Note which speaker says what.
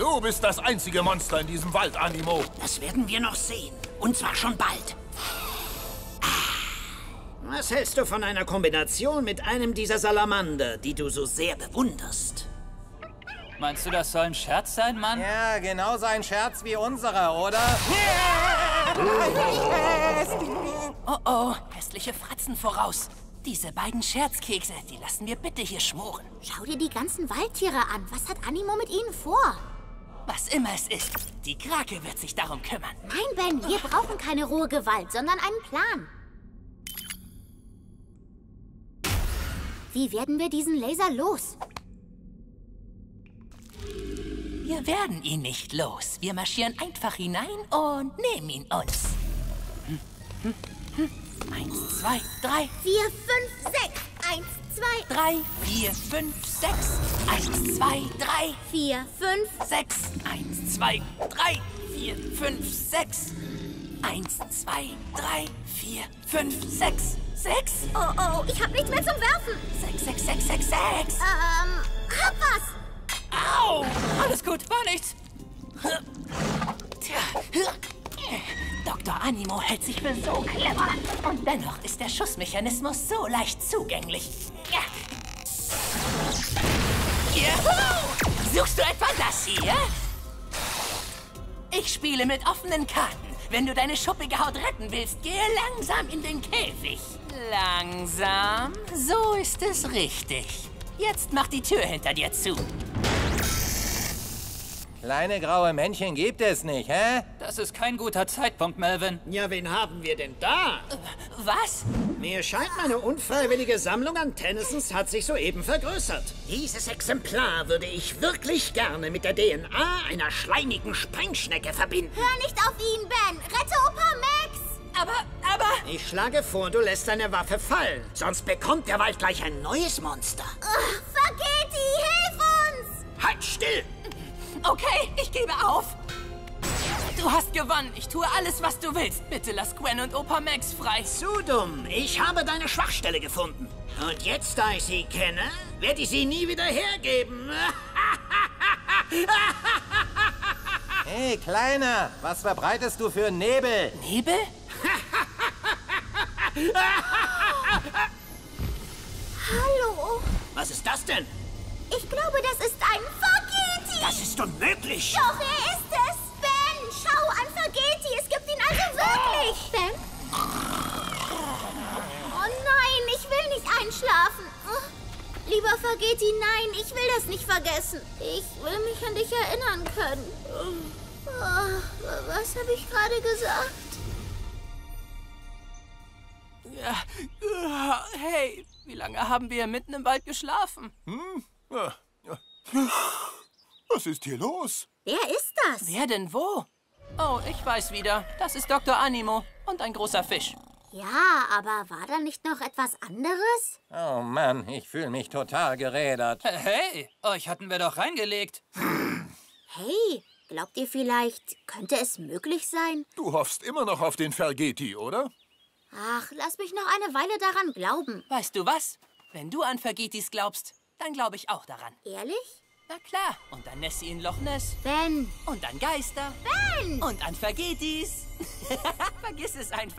Speaker 1: Du bist das einzige Monster in diesem Wald, Animo.
Speaker 2: Das werden wir noch sehen. Und zwar schon bald. Was hältst du von einer Kombination mit einem dieser Salamander, die du so sehr bewunderst?
Speaker 3: Meinst du, das soll ein Scherz sein, Mann?
Speaker 4: Ja, genauso ein Scherz wie unserer, oder?
Speaker 5: Oh oh, hässliche Fratzen voraus. Diese beiden Scherzkekse, die lassen wir bitte hier schmoren.
Speaker 6: Schau dir die ganzen Waldtiere an. Was hat Animo mit ihnen vor?
Speaker 5: Was immer es ist, die Krake wird sich darum kümmern.
Speaker 6: Nein, Ben, wir brauchen keine rohe Gewalt, sondern einen Plan. Wie werden wir diesen Laser los?
Speaker 5: Wir werden ihn nicht los. Wir marschieren einfach hinein und nehmen ihn uns. 1, 2, 3,
Speaker 6: 4, 5, 6. 1, 2,
Speaker 5: 3, 4, 5, 6. 1, 2, 3,
Speaker 6: 4, 5.
Speaker 5: 6. 1, 2, 3, 4, 5, 6. 1, 2, 3, 4, 5, 6. 6.
Speaker 6: Oh, oh, ich hab nichts mehr zum Werfen.
Speaker 5: 6, 6, 6, 6, 6.
Speaker 6: Hab was.
Speaker 5: Au! Alles gut, war nichts. Tja. Dr. Animo hält sich für so clever. Und dennoch ist der Schussmechanismus so leicht zugänglich. Juhu! Suchst du etwa das hier? Ich spiele mit offenen Karten. Wenn du deine schuppige Haut retten willst, gehe langsam in den Käfig. Langsam? So ist es richtig. Jetzt mach die Tür hinter dir zu.
Speaker 4: Kleine graue Männchen gibt es nicht, hä?
Speaker 3: Das ist kein guter Zeitpunkt, Melvin.
Speaker 2: Ja, wen haben wir denn da?
Speaker 5: Was?
Speaker 2: Mir scheint, meine unfreiwillige Sammlung an Tennysons hat sich soeben vergrößert. Dieses Exemplar würde ich wirklich gerne mit der DNA einer schleimigen Sprengschnecke verbinden.
Speaker 6: Hör nicht auf ihn, Ben. Rette Opa Max.
Speaker 5: Aber...
Speaker 2: Ich schlage vor, du lässt deine Waffe fallen. Sonst bekommt der Wald gleich ein neues Monster.
Speaker 6: Spaghetti, hilf uns!
Speaker 2: Halt still!
Speaker 5: Okay, ich gebe auf. Du hast gewonnen. Ich tue alles, was du willst. Bitte lass Gwen und Opa Max frei.
Speaker 2: Zu dumm. Ich habe deine Schwachstelle gefunden. Und jetzt, da ich sie kenne, werde ich sie nie wieder hergeben.
Speaker 4: Hey, Kleiner, was verbreitest du für Nebel?
Speaker 5: Nebel?
Speaker 6: Hallo?
Speaker 2: Was ist das denn?
Speaker 6: Ich glaube, das ist ein Spaghetti.
Speaker 2: Das ist unmöglich.
Speaker 6: Doch, er ist es. Ben, schau, ein Spaghetti. Es gibt ihn also wirklich. Ben? Oh nein, ich will nicht einschlafen. Lieber Spaghetti, nein, ich will das nicht vergessen. Ich will mich an dich erinnern können. Was habe ich gerade gesagt?
Speaker 5: Ja. Hey, wie lange haben wir mitten im Wald geschlafen?
Speaker 1: Was ist hier los?
Speaker 6: Wer ist das?
Speaker 5: Wer denn wo? Oh, ich weiß wieder. Das ist Dr. Animo und ein großer Fisch.
Speaker 6: Ja, aber war da nicht noch etwas anderes?
Speaker 4: Oh Mann, ich fühle mich total gerädert.
Speaker 3: Hey, euch hatten wir doch reingelegt.
Speaker 6: Hey, glaubt ihr vielleicht, könnte es möglich sein?
Speaker 1: Du hoffst immer noch auf den Fergeti, oder?
Speaker 6: Ach, lass mich noch eine Weile daran glauben.
Speaker 5: Weißt du was? Wenn du an Vergetis glaubst, dann glaube ich auch daran.
Speaker 6: Ehrlich?
Speaker 5: Na klar. Und an Nessie in Loch Ness.
Speaker 6: Ben!
Speaker 5: Und an Geister.
Speaker 6: Ben!
Speaker 5: Und an Vergetis. Vergiss es einfach.